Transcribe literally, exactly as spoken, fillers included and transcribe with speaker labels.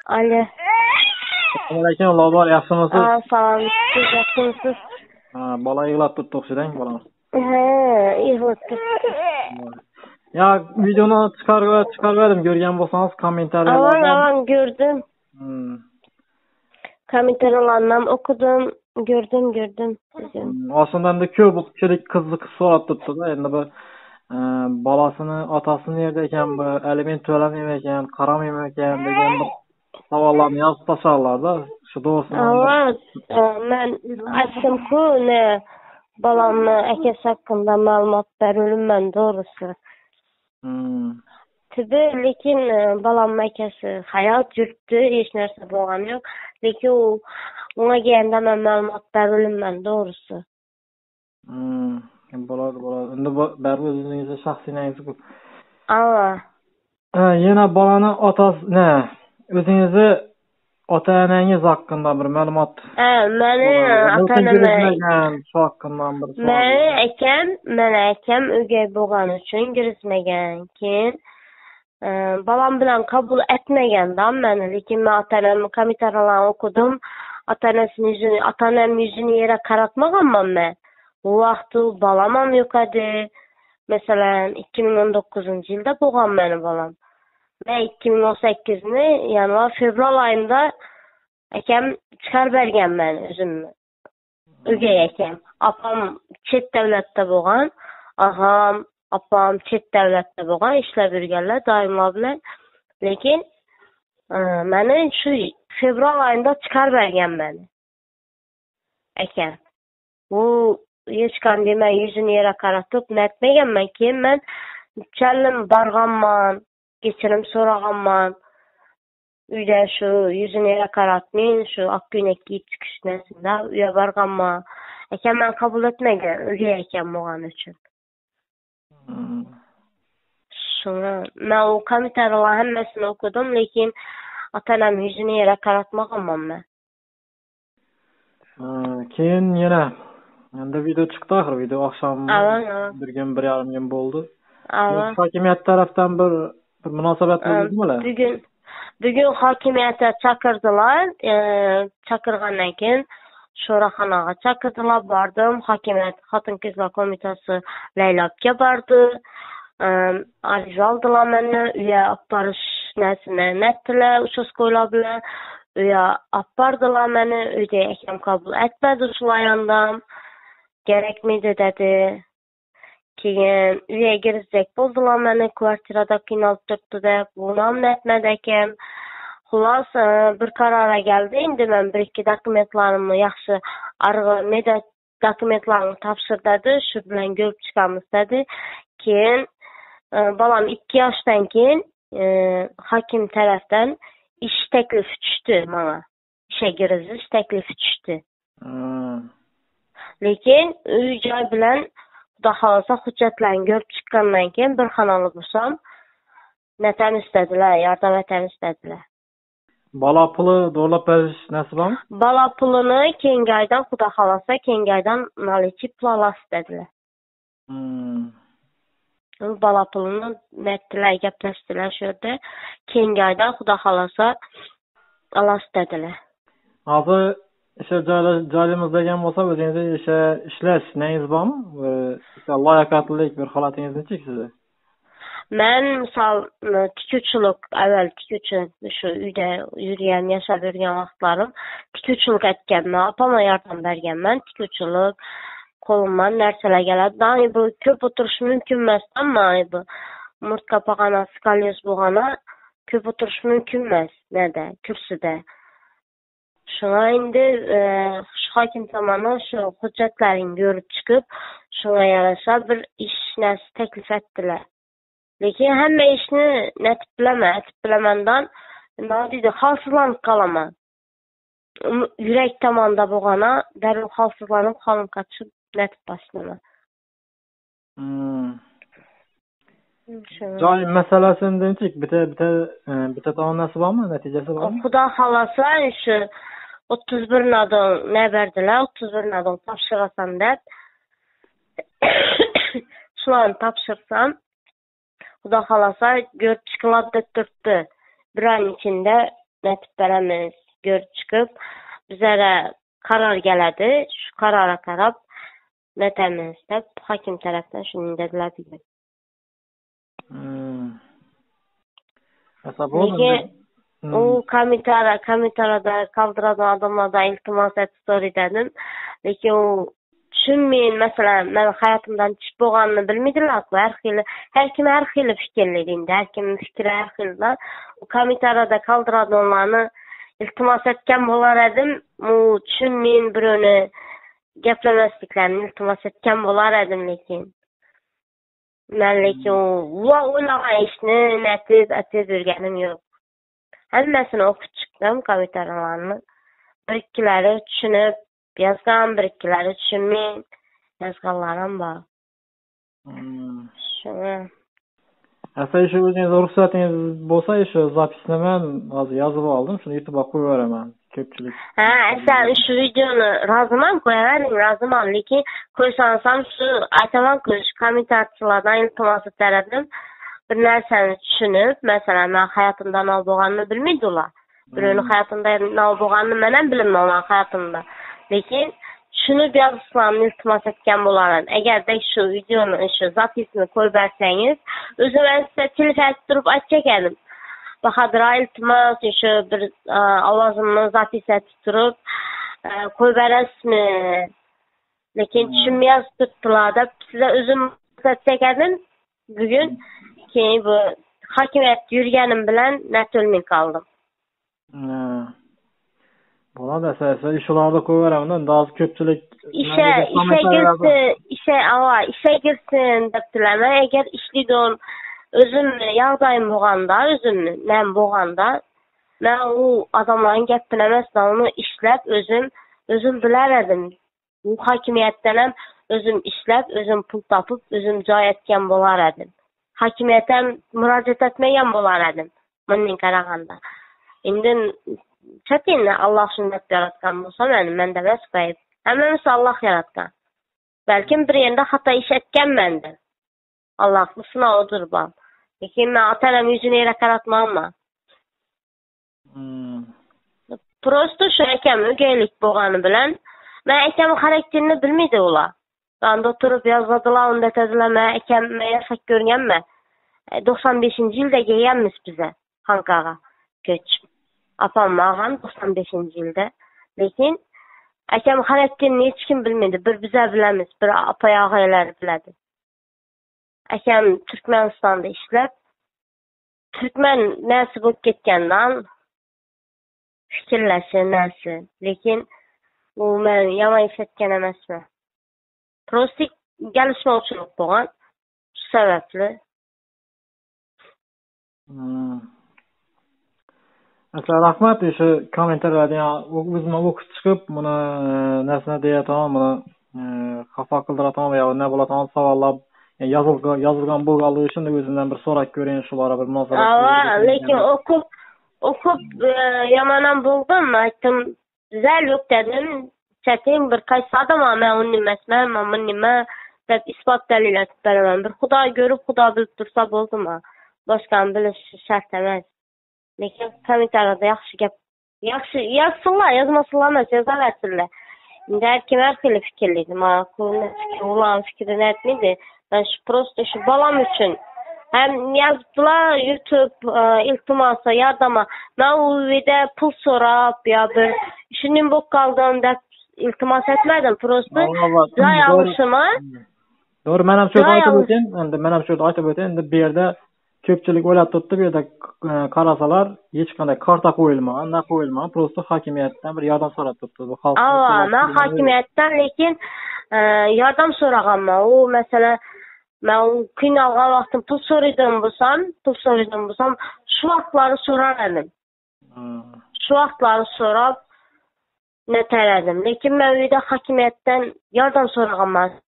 Speaker 1: Alo.
Speaker 2: Assalamualaikum, Lobar, yaxshimisiz?
Speaker 1: Aa, salom, siz yaxshimisiz?
Speaker 2: Ha, bola yig'lab turibdi o'xshaydi, bola.
Speaker 1: Ha, yig'lab turibdi.
Speaker 2: Ya, videoni chiqarib chiqarib ko'rgan bo'lsangiz, kommentariyalarda.
Speaker 1: Aman, aman gördüm.
Speaker 2: Hmm.
Speaker 1: Komentarlardan okudum, gördüm, gördüm.
Speaker 2: Hmm, Aslında endi ko'pchilik qiziq so'rab turibdi-da, endi bu e, bolasini otasi nerede ekan, bu aliment to'lamaymi ekan, qaramaymi ekan degan bir savollarni yozib tashladilar-da. Shu to'g'risida.
Speaker 1: Evet, ben açtım-ku ne balamın akasi hakkında ma'lumot berildim ben doğrusu.
Speaker 2: Hmm.
Speaker 1: Tabi, lekin balamın akasi hayat yurtdi, hech narsa bo'lgani yo'q. Lekin u unga kelganda men ma'lumot berildim ben doğrusu.
Speaker 2: Hmm. Bo'ladi, bo'ladi. Endi bu baribir o'zingizning shaxsiy nangiz-ku.
Speaker 1: Ava.
Speaker 2: Ha, yana bolani otasi, ne? O'zingizni ota-onangiz haqida bir ma'lumot.
Speaker 1: Ha, meni
Speaker 2: ota-onam shu haqida bir savol.
Speaker 1: Meni akam, meni akam o'gay bo'lgani uchun girishmagan. Keyin balam bilan qabul etmaganda meni, lekin men ota-onamni kommentariyalarini o'qidim. Ota-onasini yuzini, ota-onam yuzini yere qaratmaganman men. Bu vaqt u balam ham yo'q edi. Masalan, ikki ming o'n to'qqizinchi yilda bo'lgan meni balam. Men ikki ming o'n sakkizni yanvar fevral oyida akam chiqarib bergan meni o'zimni. O'gay akam. Apam chet davlatda bo'lgan, og'am, opam chet davlatda bo'lgan, ishlab yurganlar doimo bilan. Lekin meni shu fevral oyida chiqarib bergan meni akam. Bu hech qanday men yuzini yere qaratib netmaganman. Keyin men challim borganman, kechirim so'raganman. Uyda shu yuzini yere qaratmay, shu oq ko'ylak kiyib chiqishmasida uyga borganman. Akam men qabul etmagan, o'gay akam bo'lgani uchun. Shuni men u kommentariyalar hammasini o'qidim, lekin ota-onam yuzini yere qaratmaganman men.
Speaker 2: Keyin yana endi video chiqdi, axir video oqshom bir kun bir yarim kun bo'ldi. Hokimiyat tarafdan bir bir munosabat bo'ldimi?
Speaker 1: Bugun bugun hokimiyatga chaqirdilar, chaqirgandan keyin sho'raxonaga chaqirdilar, bordim. Hokimiyat xotin-qizlar qo'mitasi laylabga bordi. Ariza oldilar meni, uyga olib borish narsani netdilar, uchastko'ylar bilan uyga olib bordilar meni. Uyda akam qabul etmedi shu ayondam. Kerakmidi dedi. Keyin uyga kirsak bo'ldilar meni, kvartirada qiynalib turibdi deb, buni ham netmedi akam. Xullas, bir qarorga keldi. Endi men bir ikki dokumentlarimni yaxshi arg'i meda dokumentlarni topshir dedi, shu bilan ko'rib chiqamiz dedi. Keyin balam ikki yoshdan keyin hokim tarafdan ish taklifi tushdi menga. Ishga kirish taklifi tushdi. Lekin uy joy bilan xudo xolasa hujjatlarni ko'rib chiqqandan keyin bir xonali bo'lsam, netamiz istedilar, yordam etamiz istedilar.
Speaker 2: Bola puli to'lab berish nasib bormi?
Speaker 1: Bola pulini keyingi oydan xudo xolasa keyingi oydan nalichi pul olasiz dedilar.
Speaker 2: Hmm.
Speaker 1: Bola pulini netdilar, gaplashdilar shu yerda. Keyingi oydan xudo xolasa olasiz dedilar.
Speaker 2: Hozir o'sha joyimiz degan bo'lsa, o'zingiz o'sha ishlash nangiz bormi? Loyaqatlik bir holatingiz nechi sizda?
Speaker 1: Men misol tikuvchilik, avval tikuvchilik shu uyda yurgan, yashab yurgan vaqtlarim tikuvchilik etganman, opamga yordam berganman. Tikuvchilik qo'limdan narsalar keladi. Bu ko'p o'tirish mumkin emas, ammo bu umurtqa pog'ona, skolyoz bo'lgani ko'p o'tirish mumkin emas, nada, kursida. Shunga endi hokim tomoni shu hujjatlaringni ko'rib chiqib, shunga yarasha bir ish narsa taklif etdilar. Lekin hamma ishni netib bilaman, etib bilamandan nima deydi, xavfsizlanib qolaman. Yurak tomonda bo'lgani, darrov xavfsizlanib qo'lim qatishib netib boshlaman.
Speaker 2: Hmm. Joy masalasini bitta bitta bitta tomonasi bormi, natijasi bormi?
Speaker 1: Xudo xolasa shu o'ttiz bir nodon ne berdilar, o'ttiz bir nodon topshirasan deb. Shularni topshirsam, xudo xolasa ko'rib chiqiladi deb turibdi. Bir oy ichida netip beremiz, görüp çıkıp bizlere karar geledi. Şu karara karab netemiz dep hakim taraftan şunu dediler bugün.
Speaker 2: Hmm. Mesela bu
Speaker 1: Lekin
Speaker 2: Hmm.
Speaker 1: o komitara, komitarada kaldıradan adamlarda iltimas et story dedim. Lekin o düşünmeyin mesela ben hayatımdan çıkıp boğanını bilmediler. Her xili, her kim her xili fikirlerinde, her kimin fikri her xilde. O komitarada kaldıradanlarını iltimas etken bolar edim. O düşünmeyin bir önü geplemesliklerini iltimas etken bolar edim lekin. Ben lekin o ulan işini netiz etiz ürgenim yok. Hemmesini okut çıktım komitaralarını. Bir-ikkileri düşünüp yazgan, bir-ikkileri düşünmeyin yazganlarım var.
Speaker 2: Hmm.
Speaker 1: Şunu.
Speaker 2: Asa işi özünüz ruhsatınız bolsa işi zapisini ben az yazıp aldım. Şunu YouTube'a koyuverem. Köpçülük.
Speaker 1: Ha, sen şu videonu razımam koyarım, razımam. Lekin koysansam şu aytamam ki şu komitarçılardan iltiması tələdim. Bir nərsəni düşünüp, mesela ben hayatımda ne olduğunu bilmiydiler. Birinin hayatında ne olduğunu məndən bilinmə olan hayatımda. Lekin şunu bir yazısılarını iltimas etken bularım. Eğer de şu videonun şu zapisini koy verseniz, özüm ben size telefon durup açacak edim. Bahadıra iltimas, şu bir e, avazımı zapis etip durup e, koy veresmi. Lekin düşünmeyaz tuttular da size özüm açacak edim. Bugün ki bu hakimiyet yürüyenim bilen net ölmeyin kaldım.
Speaker 2: Ha. Buna da sese işlarda koyuverem. Daha az köpçülük
Speaker 1: İşe, işe girsin, işe ava, işe girsin deptiler. Eğer işlidon özüm yağdayım boğanda, özüm nem boğanda, ben o adamların geptilemezse onu işlep özüm, özüm bilerdim. Bu hakimiyetten özüm işlep, özüm pul tapıp, özüm cay etken bolar edim. Hakimiyetten müracaat etmeyen bolar edim. Məndən qaraganda. İndi çətin Allah sünnet yaratkan bolsa mənim, məndə vəsfəyib. Həmimiz Allah yaratkan. Belki bir yerinde hata iş etken məndə. Allah'lısına odur bal. Lekin mən atalım yüzünü yerə qaratmam mı?
Speaker 2: Hmm.
Speaker 1: Prosto şu ekəm ögeylik boğanı bilen, mən ekəmin karakterini bilmiydi ola. Ben de oturup yazladılar, onda tezile mən ekəm yasak görünmə. doksan beşinci ildə geyənmiş bizə Hankağa köç. Apam mağan doksan beşinci ildə. Lekin ekəm karakterini hiç kim bilmedi. Bir bize bilemiz, bir apaya ağaylar biledi. Ekəm Türkmenistan'da işlep, Türkmen nəsi bu getkenden fikirləşir nəsi. Lekin bu mən yaman iş etken eməsmə. Prostik gelişme uçuluk boğan, şu sebepli.
Speaker 2: Hmm. Mesela rahmat şu komentarlarda ya bizim okut çıkıp buna nesne diye tamam bunu kafa kıldıra tamam ya ne bula tamam savallar yani yazılgan yazılgan bu kaldığı için de gözünden bir sorak göreyim şulara bir nazar.
Speaker 1: Ava lekin okup okup e, yamanan buldum aytım güzel yok dedim çetin bir kaç adam ama onun nimesme ama nime hep ispat delil etip veremem bir Xuda görüp Xuda bilip dursa buldum ha başkan biliş şart emez. Lekin komentarda yaxşı gap yaxşı yazsınlar yazmasınlar mı yazar etsinler. Şimdi her kim her türlü fikirliydi. Ma kulun fikri olan fikrini etmedi. Ben şu prosto şu balam için hem yazdılar YouTube e, iltimasa yardıma. Ben o videoda pul sorap ya bir şunun bok kaldım da iltimas etmedim. Prosto zay alışıma.
Speaker 2: Doğru men hem şöyle aytıp öten, endi men hem şöyle aytıp öten, endi bir yerde köpçülük oylap tuttu, bir yerde karasalar hiç kanday karta koyulmagan, ne koyulmagan, prosto hakimiyetten bir yardım sorap tuttu. Bu halk.
Speaker 1: Ava, men hakimiyetten lekin e, yardım soraganma. O mesela men kıynalgan vaqtım pul soraydym bolsam, pul soraydym bolsam, şu vaqtlary sorar edim.
Speaker 2: Hmm.
Speaker 1: Şu vaqtlary sorap ne tələdim. Lekin men uyda hakimiyetten yardım soraganma.